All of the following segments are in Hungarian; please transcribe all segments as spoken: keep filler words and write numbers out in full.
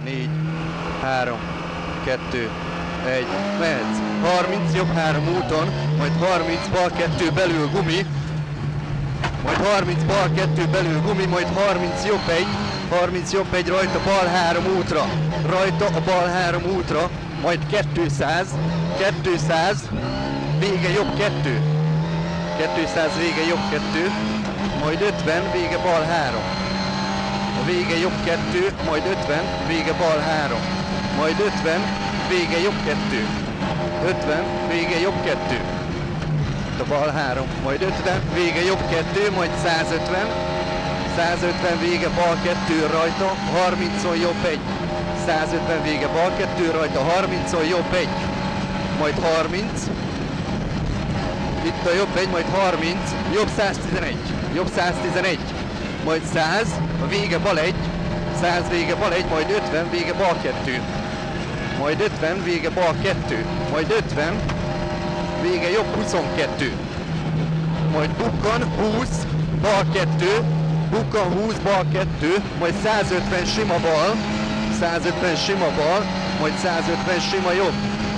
négy, három, kettő, egy, mehetsz. harminc, jobb három úton, majd harminc, bal kettő, belül gumi, majd harminc, bal kettő, belül gumi, majd harminc, jobb egy, harminc, jobb egy, rajta bal három útra, rajta a bal három útra, majd kétszáz, kétszáz, vége jobb kettő, kétszáz, vége jobb kettő, majd ötven, vége bal három, a vége jobb kettő, majd ötven, vége bal három, majd ötven, vége jobb kettő, ötven, vége jobb kettő, a bal három, majd ötven, vége jobb kettő, majd százötven, százötven, vége bal kettő, rajta, harmincon jobb egy, százötven, vége bal kettő, rajta, harmincon jobb egy, majd harminc, itt a jobb egy, majd harminc, jobb száztizenegy, jobb száztizenegy, majd száz, a vége bal egy, száz, vége bal egy, majd ötven, vége bal kettő, majd ötven, vége bal kettő, majd ötven, vége jobb huszonkettő, majd bukkan húsz, bal kettő, bukkan húsz, bal kettő, majd százötven sima bal, százötven sima bal, majd százötven sima jobb,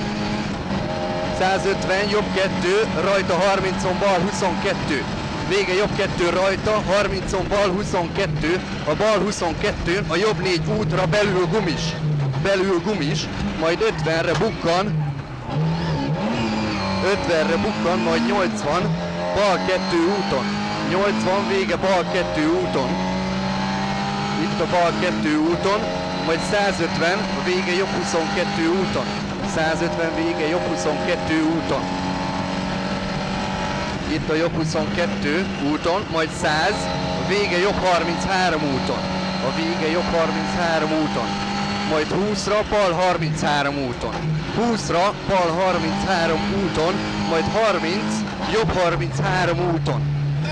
százötven jobb kettő, rajta harmincon bal huszonkettő, vége jobb kettő, rajta harmincon bal huszonkettő, a bal huszonkettőn a jobb négy útra belül gumis, belül gumis, majd ötvenre bukkan, ötvenre bukkan, majd nyolcvan, bal kettő úton, nyolcvan, vége bal kettő úton, itt a bal kettő úton, majd százötven, a vége jobb huszonkettő úton, százötven, vége jobb huszonkettő úton, itt a jobb huszonkettő úton, majd száz, a vége jobb harminchárom úton, a vége jobb harminchárom úton, majd húszra, bal harminchárom úton, húszra, bal harminchárom úton, majd harminc, jobb harminchárom úton,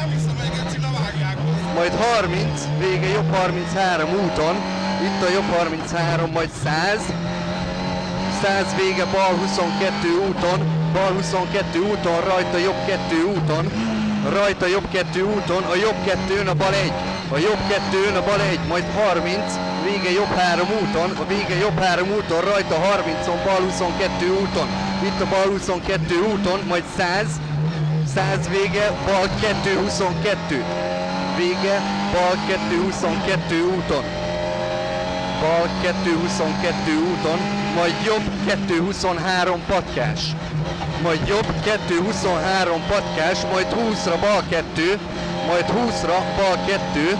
majd harminc, vége jobb harminchárom úton, itt a jobb harminchárom, majd száz, száz, vége bal huszonkettő úton, bal huszonkettő úton, rajta jobb kettő úton, rajta jobb kettő úton, a jobb kettőn a bal egy, a jobb kettőn a bal egy, majd harminc, vége jobb három úton, a vége jobb három úton, rajta harmincon, bal huszonkettő úton, itt a bal huszonkettő úton, majd száz, száz, vége bal kettő huszonkettő, vége bal kettő huszonkettő úton, bal kettő huszonkettő úton, majd jobb kettő huszonhárom patkás, majd jobb kettő huszonhárom patkás, majd húszra bal kettő, majd húszra bal kettő,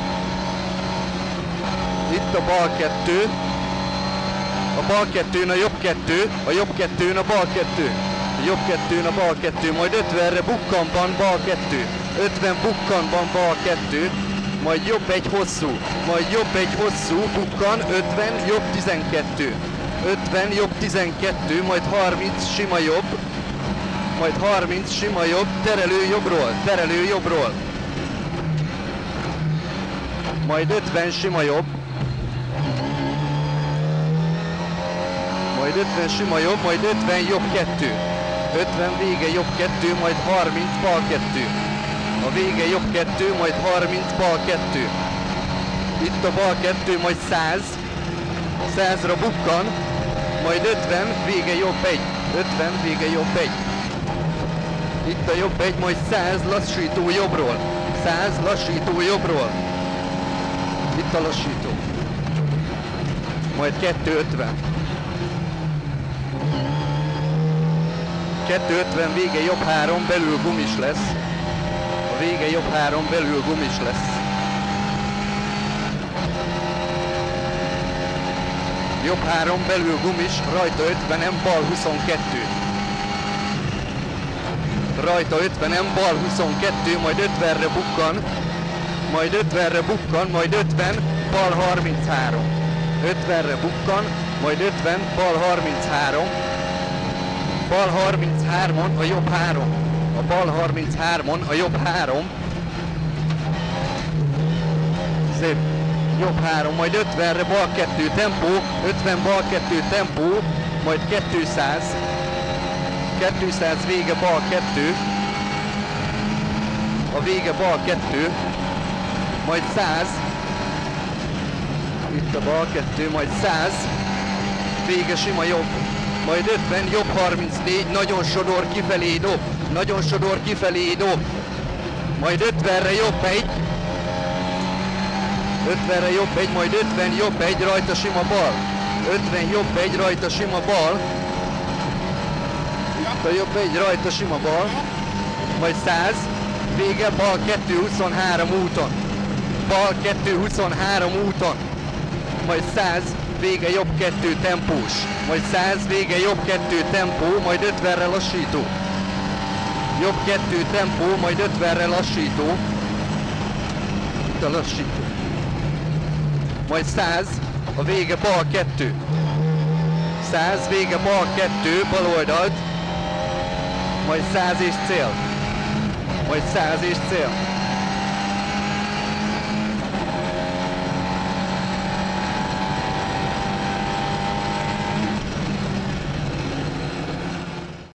itt a bal kettő, a bal kettőn a jobb kettő, a jobb kettőn a bal kettő, a jobb kettőn a bal kettő, majd ötvenre bukkanban bal kettő, ötven bukkanban bal kettő, majd jobb egy hosszú, majd jobb egy hosszú, bukkan, ötven, jobb tizenkettő, ötven, jobb tizenkettő, majd harminc, sima jobb, majd harminc, sima jobb, terelő jobbról, terelő jobbról, majd ötven, sima jobb, majd ötven, sima jobb, majd ötven, jobb kettő, ötven, vége jobb kettő, majd harminc, bal kettő, a vége jobb kettő, majd harminc, bal kettő, itt a bal kettő, majd száz, százra bukkan, majd ötven, vége jobb egy, ötven, vége jobb egy, itt a jobb egy, majd száz, lassító jobbról, száz, lassító jobbról, itt a lassító, majd kétszázötven, kétszázötven, vége jobb három, belül gumis lesz, a vége jobb három, belül gumis lesz, jobb három, belül gumis, rajta ötvenem, bal huszonkettő, rajta ötvenem, bal huszonkettő, majd ötvenre bukkan, majd ötvenre bukkan, majd ötven, bal harminchárom, ötvenre bukkan, majd ötven, bal harminchárom, bal harminchármon a jobb három, a bal harminchármon a jobb három, szép, jobb három, majd ötvenre bal kettő tempó, ötven bal kettő tempó, majd kétszáz, kétszáz, vége bal kettő, a vége bal kettő, majd száz, itt a bal kettő, majd száz, vége sima jobb, majd ötven, jobb harmincnégy, nagyon sodor kifelé dob, nagyon sodor kifelé dob, majd ötvenre jobb egy, ötvenre jobb egy, majd ötven, jobb egy, rajta sima bal, ötven, jobb egy, rajta sima bal, jobb egy, rajta sima bal, majd száz, vége, bal kettő huszonhárom úton, bal kettő huszonhárom úton, majd száz, vége, jobb kettő tempós, majd száz, vége, jobb kettő tempó, majd ötvenre lassító, jobb kettő tempó, majd ötvenre lassító, itt a lassító, majd száz, a vége, bal kettő, száz, vége, bal kettő, bal oldalt, majd száz és cél, majd száz és cél.